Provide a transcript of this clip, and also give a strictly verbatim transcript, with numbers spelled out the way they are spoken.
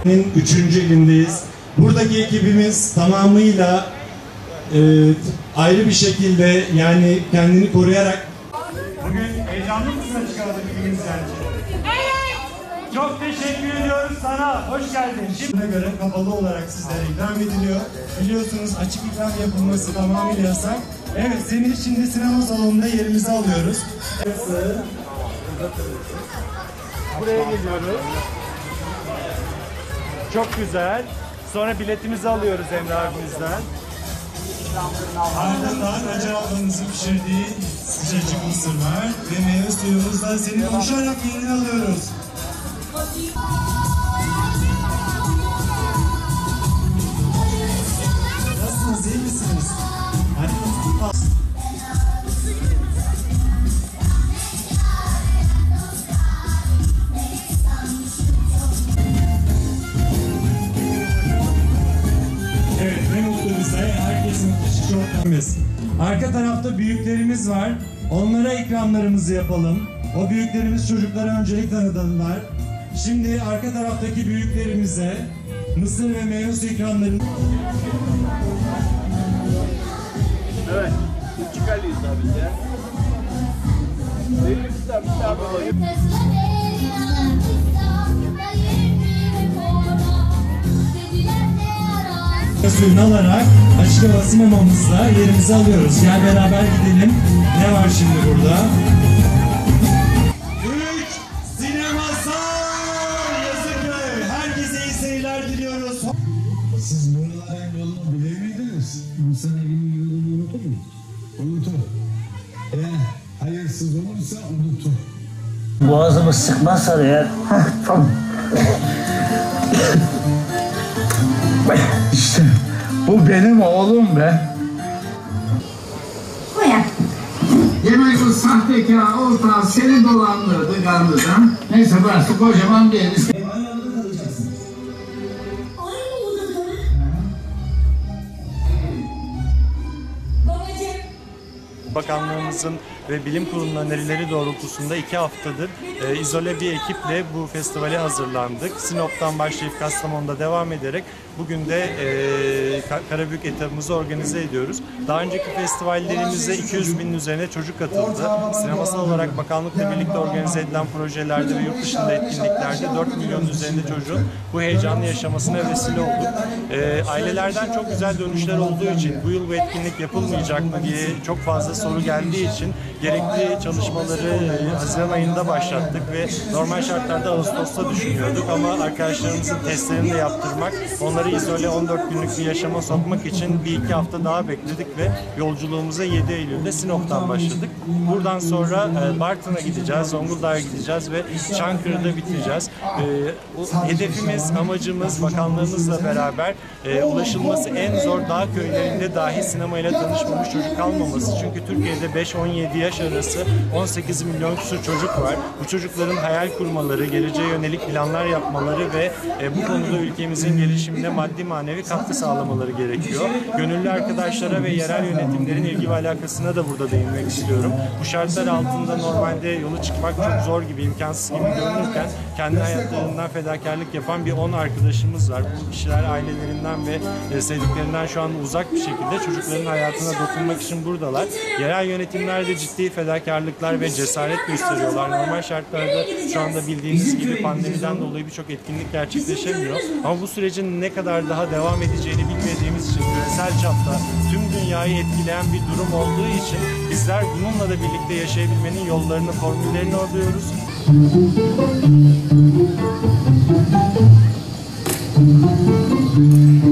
Üçüncü ilindeyiz. Buradaki ekibimiz tamamıyla e, ayrı bir şekilde, yani kendini koruyarak. Bugün heyecanlı mısın açık havada bilginiz sence? Evet. Çok teşekkür ediyoruz sana. Hoş geldin. Şimdi göre kapalı olarak sizlere ikram ediliyor. Biliyorsunuz açık ikram yapılması tamamıyla yasak. Evet, senin şimdi sinema salonunda yerimizi alıyoruz. Buraya geliyoruz. Çok güzel. Sonra biletimizi alıyoruz Emre abimizden. Ardından Hacer ablanızın pişirdiği sıcacık mısırlar ve meyve suyumuzla seni uçarak yerine alıyoruz. Nasılsınız, iyi misiniz? Hadi. Evet, ne mutlu bize. Herkesin dışı çok temiz. Arka tarafta büyüklerimiz var. Onlara ikramlarımızı yapalım. O büyüklerimiz çocuklara öncelik tanıdılar. Şimdi arka taraftaki büyüklerimize mısır ve meyve suyu ikramlarını... Evet, çıkarlıyız abi ya. Belli bir tane bir tane alayım. Suyunu alarak açık hava sinemamızla yerimizi alıyoruz. Gel beraber gidelim. Ne var şimdi burada? üç Sinemasal Yazıköy. Herkese iyi seyirler diliyoruz. Siz buraların yolunu bilir miydiniz? İnsan evinin yolunu unutur mu? Unutur. Eğer hayırsız olursa unutur. Boğazımı sıkmazsa eğer... Tamam. İşte bu benim oğlum be. Koyar. Demek o sahtekar ortağı seni dolandırdı gandırdan. Neyse burası kocaman bir ev. Ayağında kalacaksın. Aynı odada mı? Babacığım. Bakanlığımızın ve bilim kurulunun önerileri doğrultusunda iki haftadır e, izole bir ekiple bu festivale hazırlandık. Sinop'tan başlayıp Kastamonu'da devam ederek bugün de e, Karabük etabımızı organize ediyoruz. Daha önceki festivallerimize iki yüz binin üzerine çocuk katıldı. Sinemasal olarak bakanlıkla birlikte organize edilen projelerde ve yurt dışında etkinliklerde dört milyonun üzerinde çocuğun bu heyecanlı yaşamasına vesile olduk. E, ailelerden çok güzel dönüşler olduğu için bu yıl bu etkinlik yapılmayacak mı diye çok fazla soru geldiği için gerekli çalışmaları Haziran ayında başlattık ve normal şartlarda Ağustos'ta düşünüyorduk ama arkadaşlarımızın testlerini de yaptırmak, onları izole on dört günlük bir yaşama sokmak için bir iki hafta daha bekledik ve yolculuğumuza yedi Eylül'de Sinop'tan başladık. Buradan sonra Bartın'a gideceğiz, Zonguldak'a gideceğiz ve Çankırı'da bitireceğiz. Hedefimiz, amacımız bakanlığımızla beraber ulaşılması en zor dağ köylerinde dahi sinemayla tanışmamış çocuk kalmaması. Çünkü Türkiye'de beş on yedi yaş arası on sekiz milyon küsur çocuk var. Bu çocukların hayal kurmaları, geleceğe yönelik planlar yapmaları ve e, bu konuda ülkemizin gelişimine maddi manevi katkı sağlamaları gerekiyor. Gönüllü arkadaşlara ve yerel yönetimlerin ilgi ve alakasına da burada değinmek istiyorum. Bu şartlar altında normalde yolu çıkmak çok zor gibi, imkansız gibi görünürken kendi hayatlarından fedakarlık yapan bir on arkadaşımız var. Bu kişiler ailelerinden ve e, sevdiklerinden şu an uzak bir şekilde çocukların hayatına dokunmak için buradalar. Yerel yönetimler de ciddi fedakarlıklar ve cesaret gösteriyorlar. Normal şartlarda şu anda bildiğiniz gibi pandemiden dolayı birçok etkinlik gerçekleşemiyor. Ama bu sürecin ne kadar daha devam edeceğini bilmediğimiz için küresel çapta tüm dünyayı etkileyen bir durum olduğu için bizler bununla da birlikte yaşayabilmenin yollarını, formüllerini arıyoruz. Thank you.